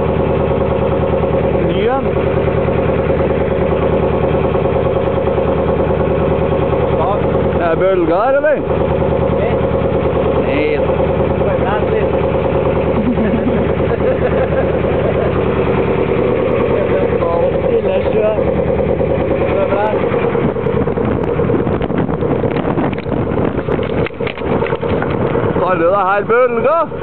Ny en. Er det bølger her, eller? Nei. Stille sjø. Kaller du det her bølger?